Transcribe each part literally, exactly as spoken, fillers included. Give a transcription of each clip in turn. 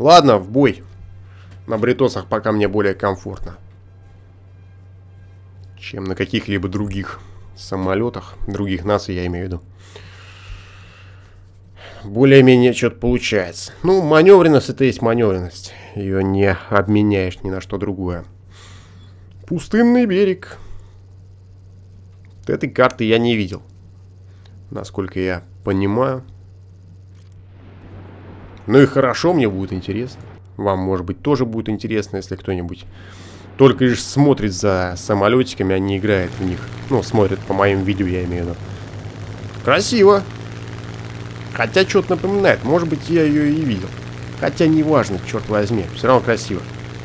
Ладно, в бой. На бритосах пока мне более комфортно, чем на каких-либо других самолетах. Других наций, я имею в виду. Более-менее что-то получается. Ну, маневренность — это есть маневренность. Ее не обменяешь ни на что другое. Пустынный берег. Этой карты я не видел, насколько я понимаю. Ну и хорошо, мне будет интересно. Вам, может быть, тоже будет интересно, если кто-нибудь только лишь смотрит за самолетиками, а не играет в них. Ну, смотрит по моим видео, я имею в виду. Красиво. Хотя что-то напоминает. Может быть, я ее и видел. Хотя не важно, черт возьми. Все равно красиво.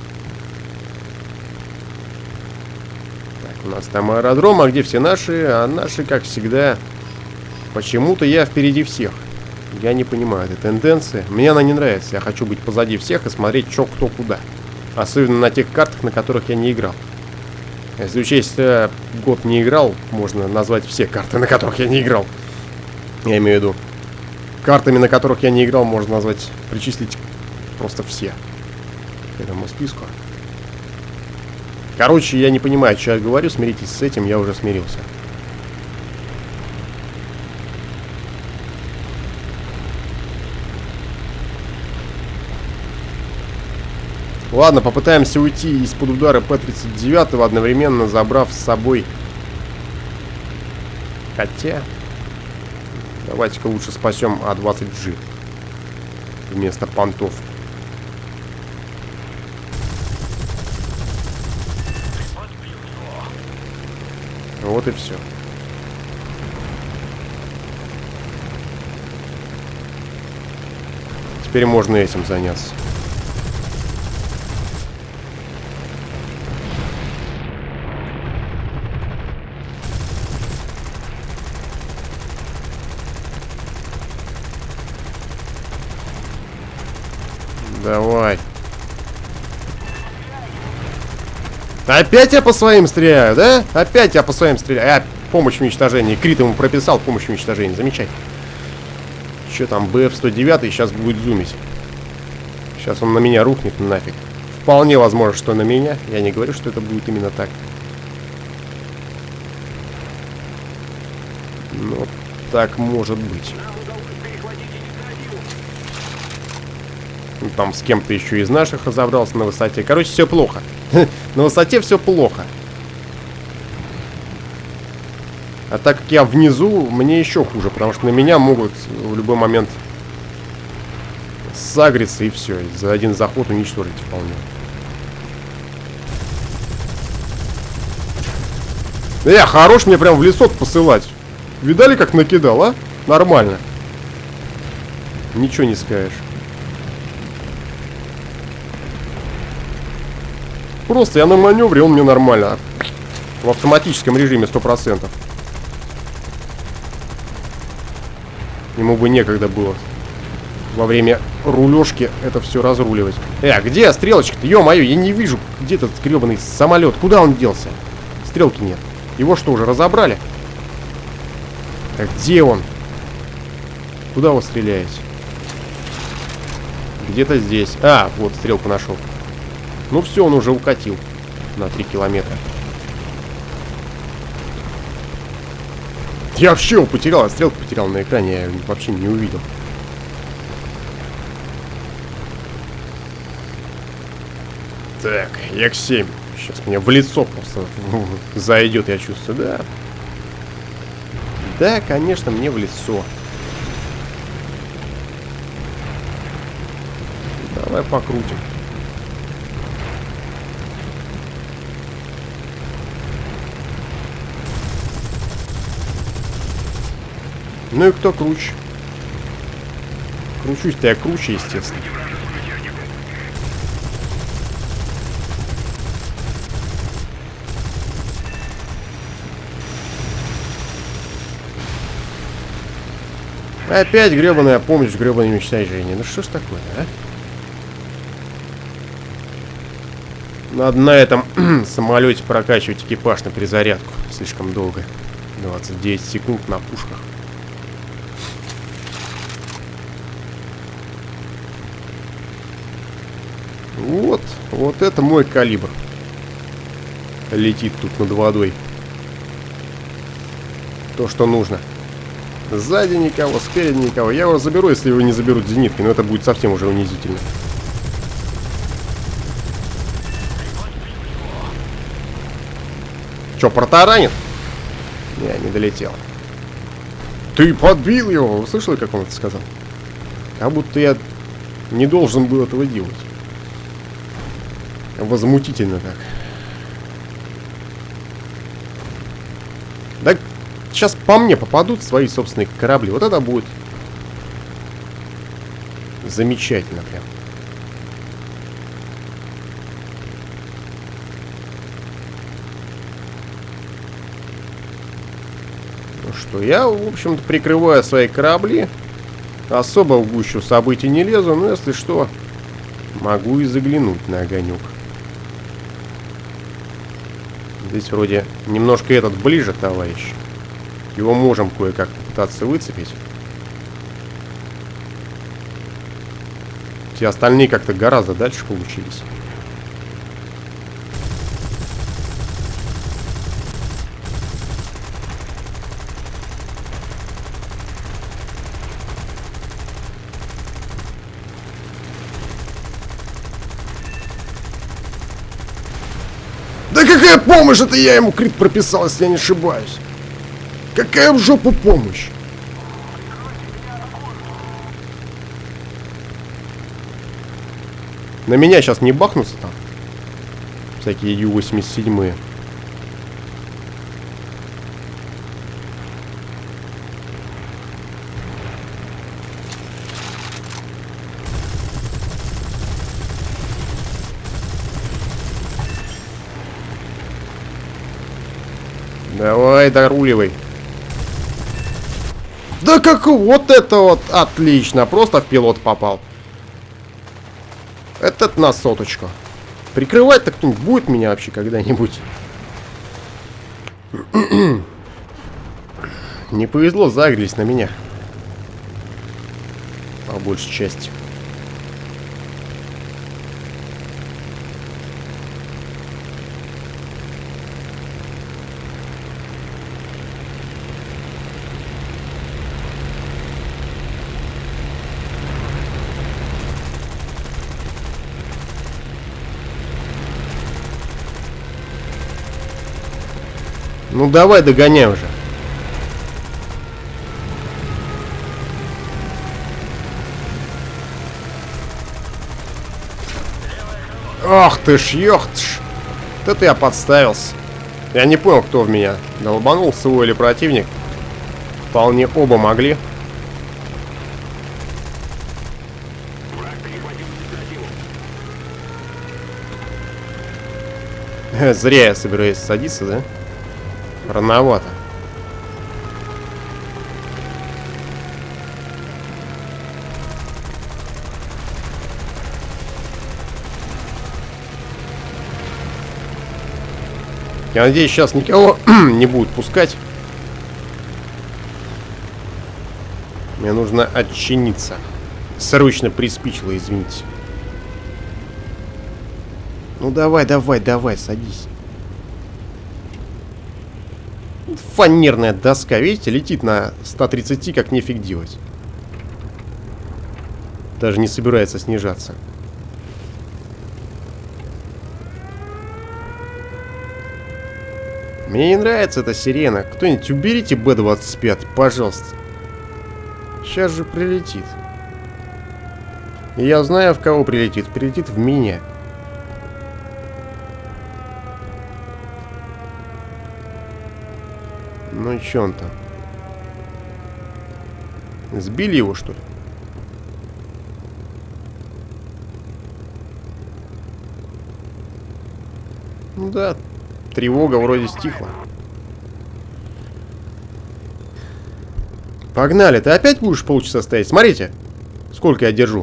Так, у нас там аэродром, а где все наши? А наши, как всегда, почему-то я впереди всех. Я не понимаю этой тенденции. Мне она не нравится. Я хочу быть позади всех и смотреть, что кто куда. Особенно на тех картах, на которых я не играл. Если учесть, что год не играл, можно назвать все карты, на которых я не играл. Я имею в виду. Картами, на которых я не играл, можно назвать, причислить просто все к этому списку. Короче, я не понимаю, что я говорю. Смиритесь с этим, я уже смирился. Ладно, попытаемся уйти из-под удара П тридцать девять, одновременно забрав с собой. Хотя... Давайте-ка лучше спасем А двадцать Джи вместо понтов. Вот и все. Теперь можно этим заняться. Давай. Опять я по своим стреляю, да? Опять я по своим стреляю. А, помощь в уничтожении. Крит ему прописал помощь в уничтожении. Замечательно. Что там, Б Ф сто девять сейчас будет зумить. Сейчас он на меня рухнет нафиг. Вполне возможно, что на меня. Я не говорю, что это будет именно так. Но так может быть. Там с кем-то еще из наших разобрался на высоте. Короче, все плохо. На высоте все плохо. А так как я внизу, мне еще хуже. Потому что на меня могут в любой момент сагриться и все. И за один заход уничтожить вполне. Э, хорош мне прям в лесок посылать. Видали, как накидал, а? Нормально. Ничего не скажешь. Просто я на маневре, он мне нормально. В автоматическом режиме сто процентов. Ему бы некогда было во время рулежки это все разруливать. Э, а где стрелочка-то? Ё-моё, я не вижу, где этот гребаный самолет. Куда он делся? Стрелки нет. Его что, уже разобрали? А где он? Куда вы стреляете? Где-то здесь. А, вот стрелку нашел. Ну все, он уже укатил на три километра. Я вообще его потерял, я стрелку потерял на экране, я вообще не увидел. Так, Як семь. Сейчас мне в лицо просто зайдет, я чувствую, да. Да, конечно, мне в лицо. Давай покрутим. Ну и кто круче? Кручусь-то я круче, естественно. Опять гребаная помощь, гребаное уничтожение. Ну что ж такое, а? Надо на этом самолете прокачивать экипаж на перезарядку. Слишком долго. двадцать девять секунд на пушках. Вот, вот это мой калибр. Летит тут над водой. То, что нужно. Сзади никого, спереди никого. Я его заберу, если его не заберут зенитки, но это будет совсем уже унизительно. Че, протаранит? Не, не долетел. Ты подбил его! Вы слышали, как он это сказал? Как будто я не должен был этого делать. Возмутительно так. Да сейчас по мне попадут свои собственные корабли. Вот это будет замечательно прям. Ну что, я, в общем-то, прикрываю свои корабли. Особо в гущу событий не лезу, но если что, могу и заглянуть на огонек. Здесь вроде немножко этот ближе, товарищ. Его можем кое-как попытаться выцепить. Те остальные как-то гораздо дальше получились. Да какая помощь? Это я ему крит прописал, если я не ошибаюсь. Какая в жопу помощь? На меня сейчас не бахнутся там всякие Ю восемьдесят семь. Давай, доруливай. Да как вот это вот отлично. Просто в пилот попал. Этот на соточку. Прикрывать-то кто-нибудь будет меня вообще когда-нибудь? Не повезло, загрелись на меня. По большей части. Ну давай, догоняй уже. Ах ты ж, ёхтш. Вот это я подставился. Я не понял, кто в меня долбанул, свой или противник. Вполне оба могли. Зря я собираюсь садиться, да? Рановато. Я надеюсь, сейчас никого не будут пускать. Мне нужно отчиниться. Срочно приспичило, извините. Ну давай, давай, давай, садись. Фанерная доска, видите, летит на ста тридцати, как нефиг делать. Даже не собирается снижаться. Мне не нравится эта сирена. Кто-нибудь уберите Бэ двадцать пять, пожалуйста. Сейчас же прилетит. И я знаю, в кого прилетит. Прилетит в меня. Ну и чё он там? Сбили его, что ли? Ну да, тревога вроде стихла. Погнали, ты опять будешь полчаса стоять? Смотрите, сколько я держу.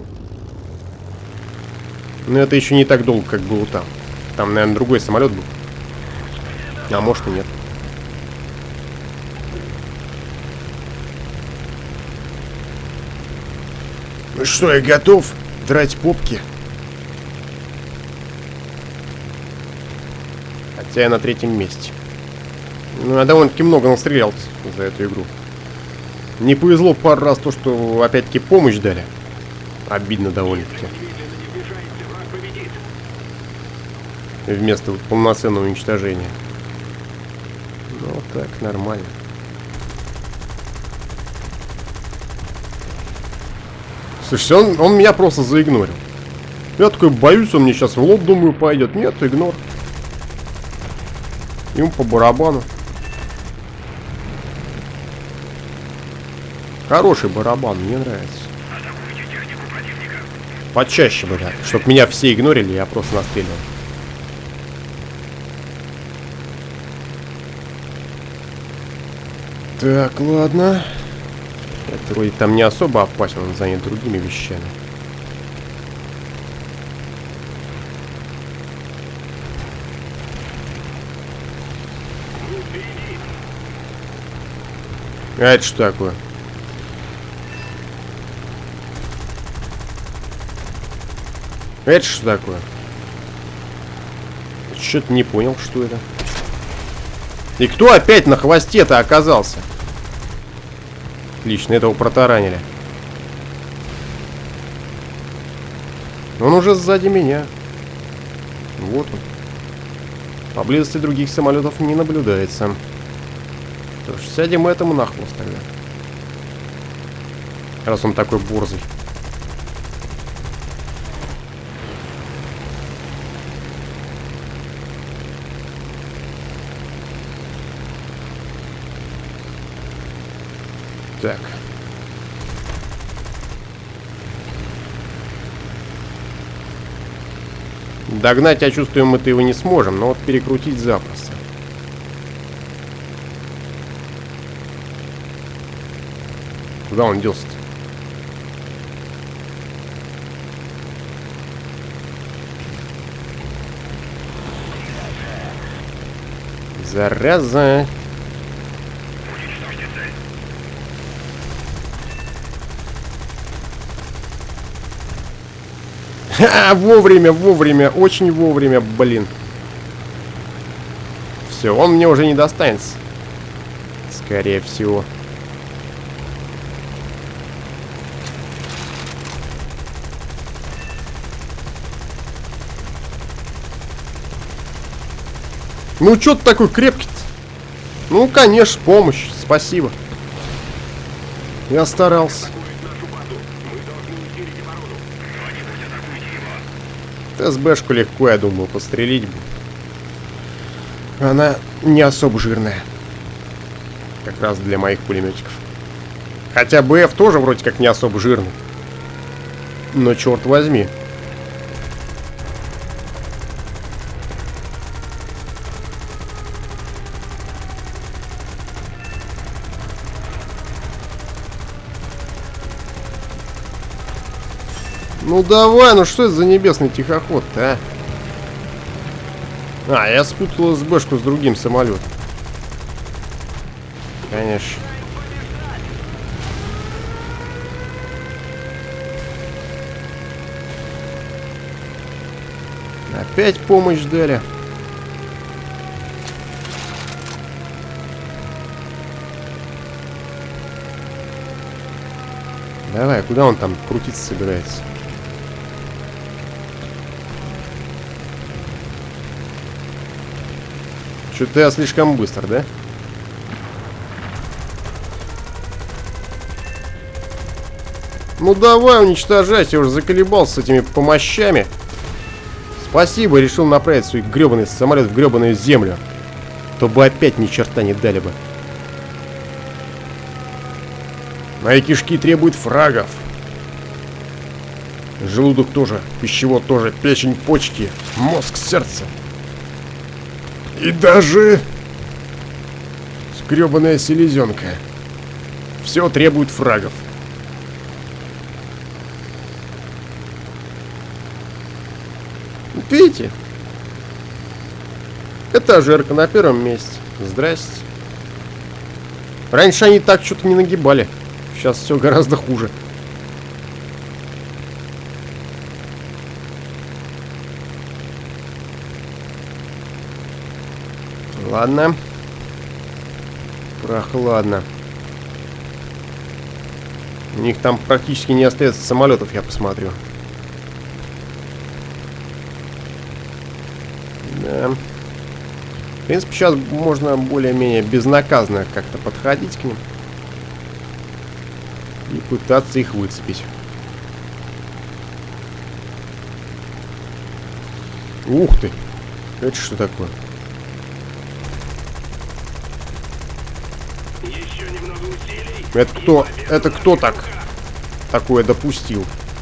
Но это еще не так долго, как было там. Там, наверное, другой самолет был. А может и нет. Ну что, я готов драть попки. Хотя я на третьем месте. Ну, я довольно-таки много настрелял за эту игру. Не повезло пару раз то, что опять-таки помощь дали. Обидно довольно-таки. Вместо полноценного уничтожения. Ну, так, нормально. Слушайте, он, он меня просто заигнорил. Я такой боюсь, он мне сейчас в лоб, думаю, пойдет. Нет, игнор. Ему по барабану. Хороший барабан, мне нравится. Почаще бы, да. Чтоб меня все игнорили, я просто настреливал. Так, ладно. Это вроде там не особо опасен, он занят другими вещами. А это что такое? Это что такое? Что-то не понял, что это. И кто опять на хвосте-то оказался? Отлично, этого протаранили. Он уже сзади меня. Вот он. Поблизости других самолетов не наблюдается. Что ж, сядем этому на хвост тогда. Раз он такой борзый. Так. Догнать, я чувствую, мы-то его не сможем, но вот перекрутить запросто. Куда он делся-то? Зараза. Ха, вовремя, вовремя, очень вовремя, блин. Все, он мне уже не достанется. Скорее всего. Ну, чё ты такой крепкий-то? Ну, конечно, помощь, спасибо. Я старался. СБшку легко, я думаю, пострелить бы. Она не особо жирная. Как раз для моих пулеметиков. Хотя БФ тоже вроде как не особо жирный. Но черт возьми. Ну давай, ну что это за небесный тихоход-то, а? А, я спутал СБшку с другим самолетом. Конечно. Опять помощь дали. Давай, куда он там крутиться собирается? Что-то я слишком быстро, да? Ну давай, уничтожайся, я уже заколебался с этими помощами. Спасибо, решил направить свой гребаный самолет в гребаную землю. То бы опять ни черта не дали бы. Мои кишки требуют фрагов. Желудок тоже, пищевод тоже, печень, почки, мозг, сердце. И даже скребаная селезенка. Все требует фрагов. Видите? Этажерка на первом месте. Здрасте. Раньше они так что-то не нагибали. Сейчас все гораздо хуже. Ладно. Прохладно. У них там практически не остается самолетов, я посмотрю. Да. В принципе, сейчас можно более-менее безнаказанно как-то подходить к ним. И пытаться их выцепить. Ух ты! Это что такое? Еще немного усилий. Это кто? Это кто так? Такое допустил?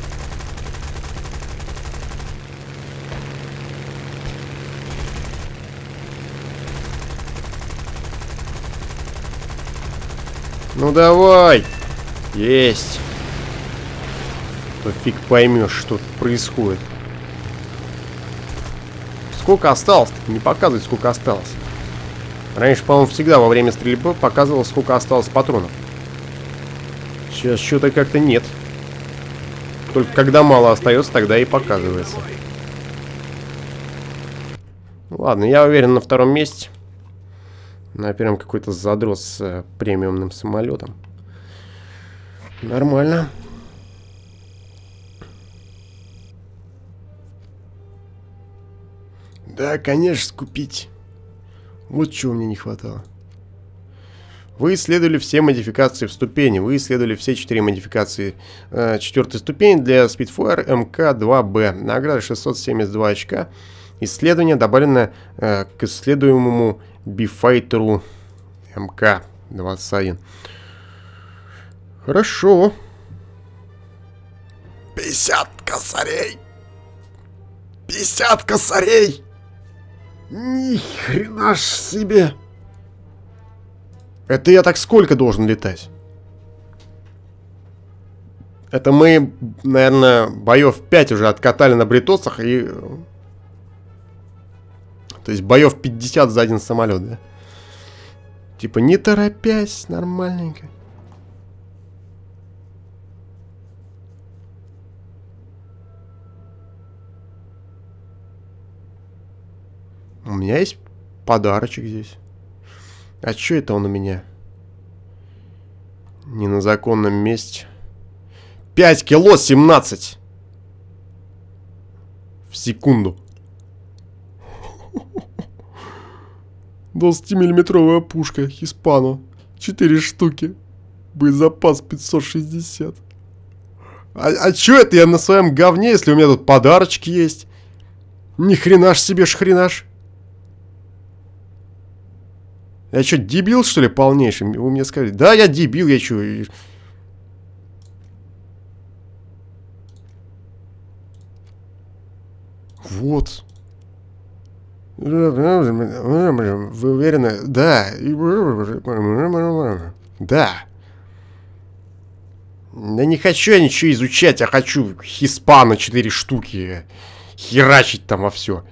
Ну давай! Есть! То фиг поймешь, что тут происходит. Сколько осталось? Не показывает, сколько осталось. Раньше, по-моему, всегда во время стрельбы показывал, сколько осталось патронов. Сейчас что-то как-то нет. Только когда мало остается, тогда и показывается. Ладно, я уверен на втором месте. На первом какой-то задрот с э, премиумным самолетом. Нормально. Да, конечно, скупить. Вот чего мне не хватало. Вы исследовали все модификации в ступени. Вы исследовали все четыре модификации э, четвертой ступени для Spitfire эм ка два бэ. Награда шестьсот семьдесят два очка. Исследование добавлено э, к исследуемому Бифайтеру эм ка двадцать один. Хорошо. пятьдесят косарей. пятьдесят косарей. Ни хрена ж себе. Это я так сколько должен летать? Это мы, наверное, боев пять уже откатали на бритосах и... То есть боев пятьдесят за один самолет, да? Типа не торопясь, нормальненько. У меня есть подарочек здесь. А чё это он у меня? Не на законном месте. пять кило семнадцать. В секунду. двадцатимиллиметровая пушка Хиспано. четыре штуки. Боезапас пятьсот шестьдесят. А, а чё это я на своем говне, если у меня тут подарочки есть? Ни хрена ж себе шхренаш. Я что, дебил, что ли, полнейший? Вы мне сказали. Да, я дебил, я что? Вот. Вы уверены? Да. Да. Да не хочу я ничего изучать, я хочу Хиспано четыре штуки. Херачить там во все.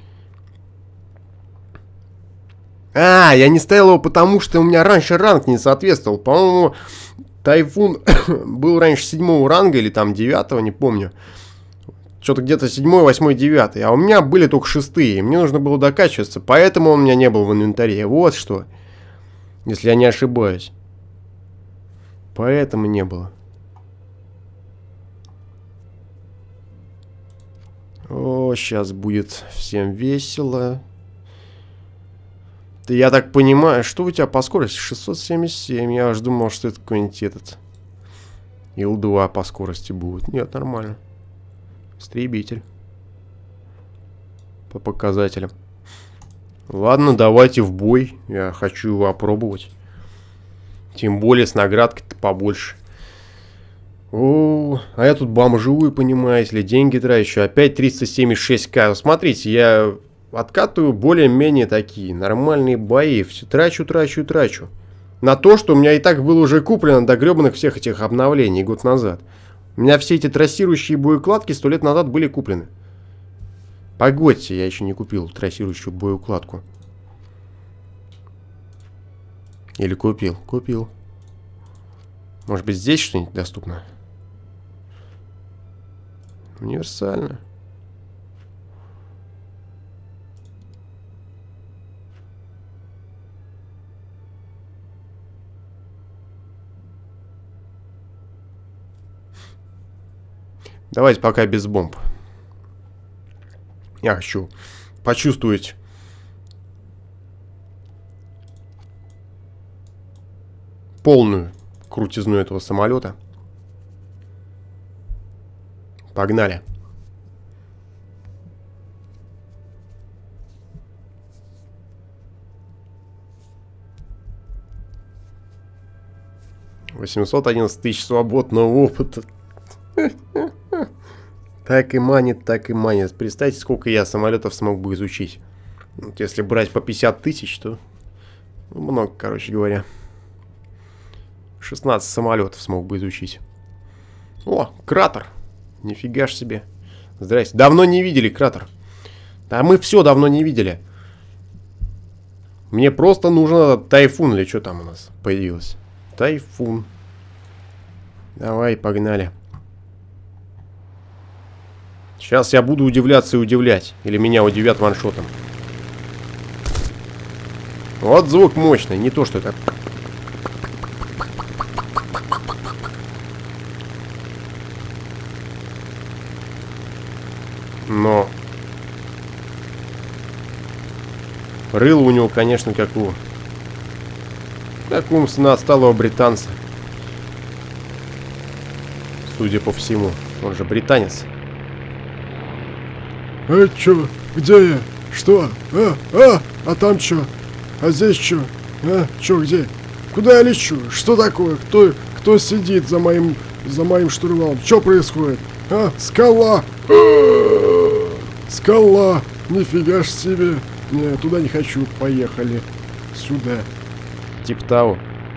А, я не ставил его потому, что у меня раньше ранг не соответствовал. По-моему, Тайфун был раньше седьмого ранга или там девятого, не помню. Что-то где-то седьмой, восьмой, девятый. А у меня были только шестые. Мне нужно было докачиваться, поэтому он у меня не был в инвентаре. Вот что. Если я не ошибаюсь. Поэтому не было. О, сейчас будет всем весело. Я так понимаю, что у тебя по скорости? шестьсот семьдесят семь. Я аж думал, что это какой-нибудь этот ил два по скорости будет. Нет, нормально. Истребитель. По показателям. Ладно, давайте в бой. Я хочу его опробовать. Тем более с наградкой-то побольше. О, а я тут бомжую, понимаете ли, деньги трачу. Опять триста семьдесят шесть ка. Смотрите, я... откатываю более-менее такие нормальные бои. Все трачу, трачу, трачу. На то, что у меня и так было уже куплено до гребаных всех этих обновлений год назад. У меня все эти трассирующие боеукладки сто лет назад были куплены. Погодьте, я еще не купил трассирующую боеукладку. Или купил? Купил. Может быть, здесь что-нибудь доступно? Универсально. Давайте пока без бомб. Я хочу почувствовать полную крутизну этого самолета. Погнали. восемьсот одиннадцать тысяч свободного опыта. Так и манит, так и манит. Представьте, сколько я самолетов смог бы изучить. Вот если брать по пятьдесят тысяч, то много, короче говоря. шестнадцать самолетов смог бы изучить. О, кратер. Нифига ж себе. Здрасте. Давно не видели кратер. Да мы все давно не видели. Мне просто нужен тайфун или что там у нас появилось. Тайфун. Давай, погнали. Сейчас я буду удивляться и удивлять. Или меня удивят ваншотом. Вот звук мощный. Не то, что это... Но... Рыло у него, конечно, как у... Как умственно отсталого британца. Судя по всему. Он же британец. А чё? Где я? Что? А? А? А там чё? А здесь чё? А? Чё, где? Куда я лечу? Что такое? Кто, кто сидит за моим, за моим штурвалом? Чё происходит? А? Скала! Скала! Нифига ж себе! Не, туда не хочу. Поехали. Сюда. Типа того.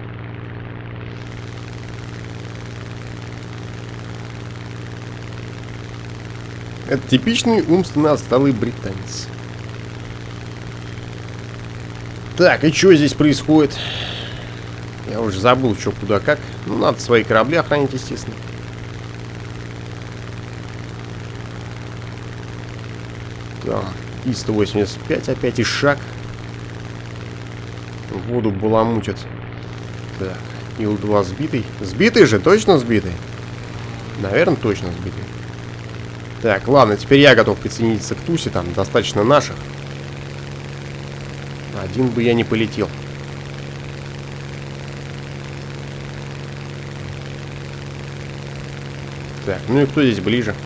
Это типичный умственно отсталый британец. Так, и что здесь происходит? Я уже забыл, что куда как. Ну, надо свои корабли охранять, естественно. Там И сто восемьдесят пять опять и шаг. Воду баламутит. Так, Ил два сбитый. Сбитый же? Точно сбитый? Наверное, точно сбитый. Так, ладно, теперь я готов присоединиться к тусе. Там достаточно наших. Один бы я не полетел. Так, ну и кто здесь ближе?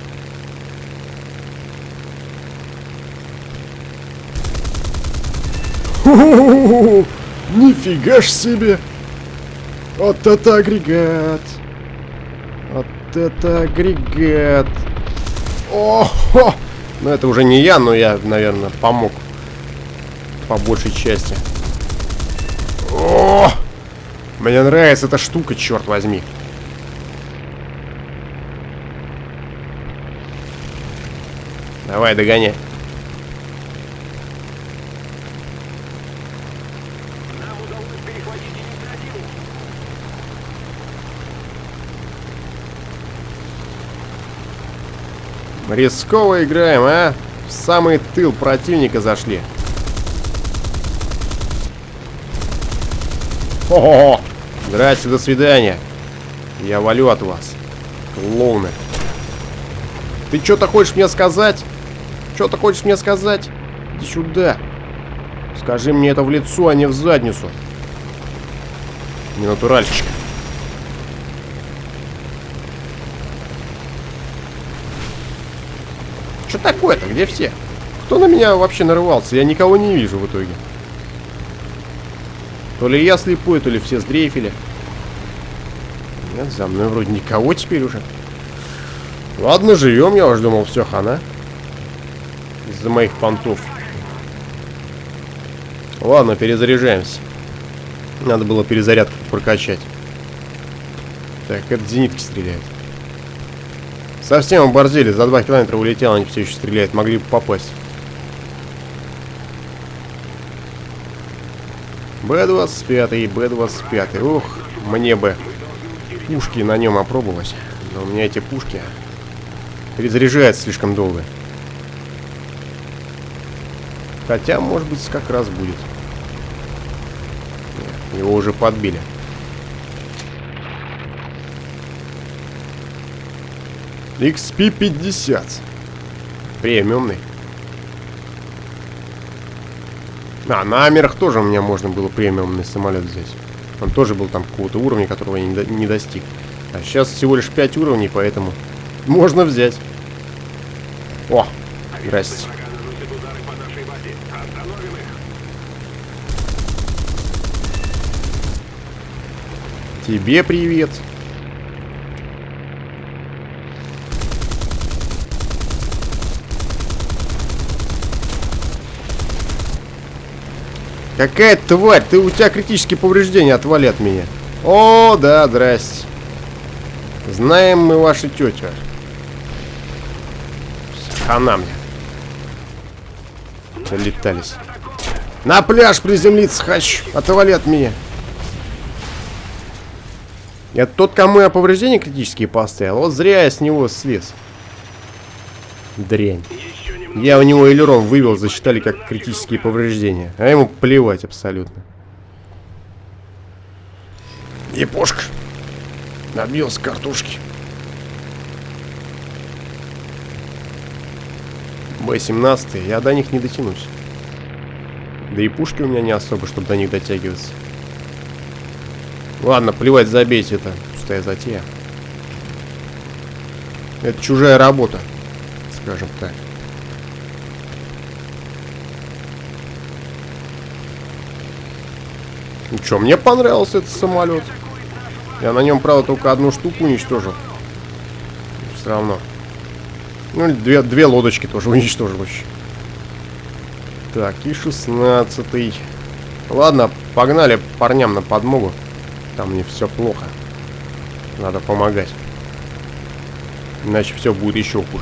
Ху-ху-ху-ху! Нифига ж себе! Вот это агрегат! Вот это агрегат! О-хо! Ну это уже не я, но я, наверное, помог. По большей части. О! Мне нравится эта штука, черт возьми. Давай, догоняй. Нам удалось перехватить инициативу. Рисково играем, а? В самый тыл противника зашли. Хо-хо-хо! Здрасте, до свидания. Я валю от вас. Клоуны. Ты что-то хочешь мне сказать? Что-то хочешь мне сказать? Иди сюда. Скажи мне это в лицо, а не в задницу. Не натуральщик. Что такое-то? Где все? Кто на меня вообще нарывался? Я никого не вижу в итоге. То ли я слепой, то ли все сдрейфили. Нет, за мной вроде никого теперь уже. Ладно, живем. Я уж думал, все, хана. Из-за моих понтов. Ладно, перезаряжаемся. Надо было перезарядку прокачать. Так, это зенитки стреляют. Совсем оборзели. За два километра улетел, они все еще стреляют. Могли бы попасть. Бэ двадцать пять, Бэ двадцать пять. Ух, мне бы пушки на нем опробовать. Но у меня эти пушки перезаряжаются слишком долго. Хотя, может быть, как раз будет. Нет, его уже подбили. икс пи пятьдесят. Премиумный. А, на Амерах тоже у меня можно было премиумный самолет взять. Он тоже был там какого-то уровня, которого я не, до не достиг. А сейчас всего лишь пять уровней, поэтому можно взять. О, здрасте. Тебе привет. Какая тварь! Ты, у тебя критические повреждения, отвали от меня. О, да, здрасте. Знаем мы вашу тетю. Хана мне. Залетались. На пляж приземлиться хочу. Отвали от меня. Это тот, кому я повреждения критические поставил. Вот зря я с него слез. Дрянь. Я у него элерон вывел, засчитали как критические повреждения. А ему плевать абсолютно. Епошка. Набился картошки. Бэ семнадцать, я до них не дотянусь. Да и пушки у меня не особо, чтобы до них дотягиваться. Ладно, плевать, забейте это. Пустая затея. Это чужая работа, скажем так. Ну что, мне понравился этот самолет. Я на нем, правда, только одну штуку уничтожил. Все равно. Ну, две, две лодочки тоже уничтожил еще. Так, и шестнадцатый. Ладно, погнали парням на подмогу. Там мне все плохо. Надо помогать. Иначе все будет еще хуже.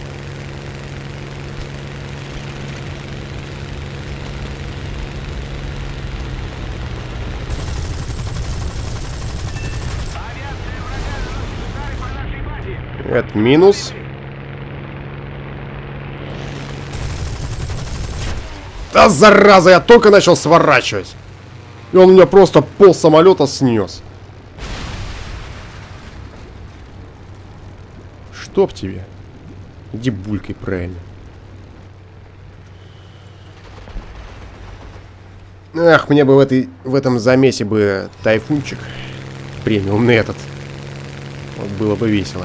Это минус. Да зараза, я только начал сворачивать. И он у меня просто пол самолета снес. Чтоб тебе. Иди булькай правильно. Ах, мне бы в, этой, в этом замесе бы тайфунчик. Премиумный этот. Вот было бы весело.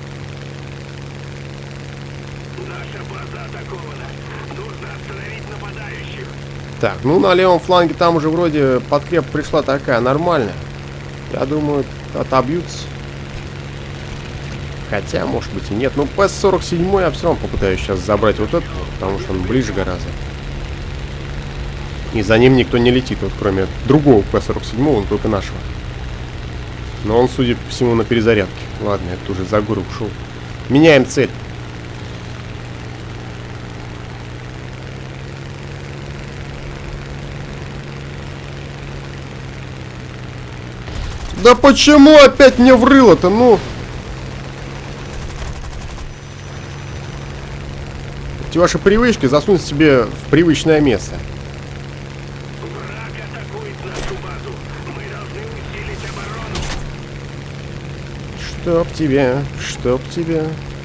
Так, ну на левом фланге там уже вроде подкреп пришла такая нормальная. Я думаю, отобьются. Хотя, может быть и нет. Ну, Пэ сорок семь я все равно попытаюсь сейчас забрать вот этот, потому что он ближе гораздо. И за ним никто не летит, вот кроме другого Пэ сорок семь, он только нашего. Но он, судя по всему, на перезарядке. Ладно, это уже за гору ушел. Меняем цель. Да почему опять мне врыло-то, ну? Эти ваши привычки засунуть себе в привычное место. Враг атакует нашу базу. Мы должны усилить оборону. Чтоб тебя, чтоб тебя.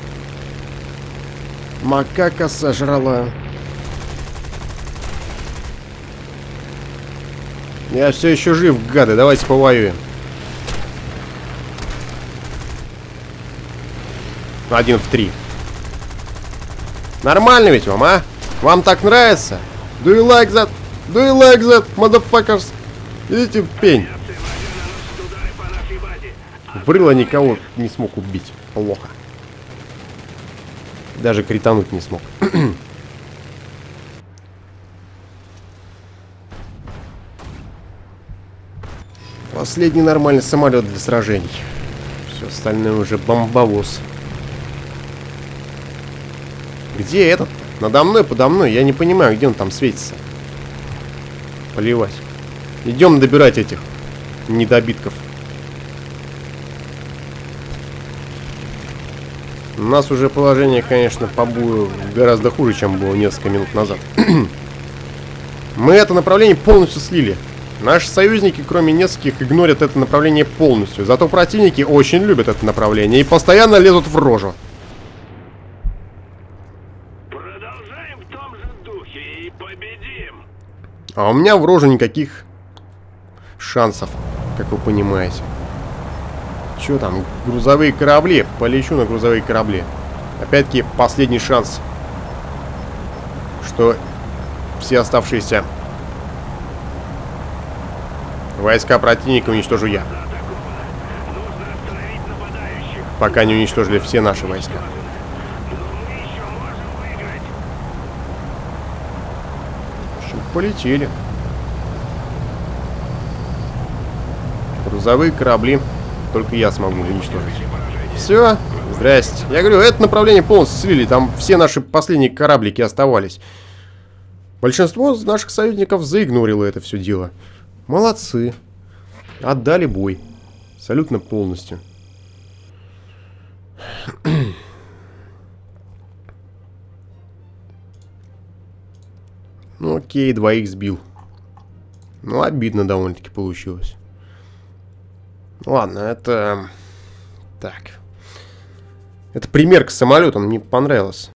Макака сожрала. Я все еще жив, гады, давайте повоюем. Один в три. Нормально ведь вам, а? Вам так нравится? Do you like that? Do you like that, motherfuckers? Идите в пень. Врыло никого не смог убить. Плохо. Даже критануть не смог. Последний нормальный самолет для сражений. Все остальное уже бомбовоз. Где этот? Надо мной, подо мной. Я не понимаю, где он там светится. Поливать. Идем добирать этих недобитков. У нас уже положение, конечно, по бою гораздо хуже, чем было несколько минут назад. Мы это направление полностью слили. Наши союзники, кроме нескольких, игнорят это направление полностью. Зато противники очень любят это направление и постоянно лезут в рожу. Продолжаем в том же духе и победим. А у меня в роже никаких шансов, как вы понимаете. Че там, грузовые корабли? Полечу на грузовые корабли. Опять-таки, последний шанс, что все оставшиеся войска противника уничтожу я. Нужно остановить нападающих. Пока не уничтожили все наши войска. Но мы еще можем выиграть. В общем, полетели. Грузовые корабли только я смогу уничтожить. Все, здрасте. Я говорю, это направление полностью слили. Там все наши последние кораблики оставались. Большинство наших союзников заигнорило это все дело. Молодцы. Отдали бой. Абсолютно полностью. Ну окей, двоих сбил. Ну, обидно довольно-таки получилось. Ладно, это... Так. Это пример к самолету, мне понравилось.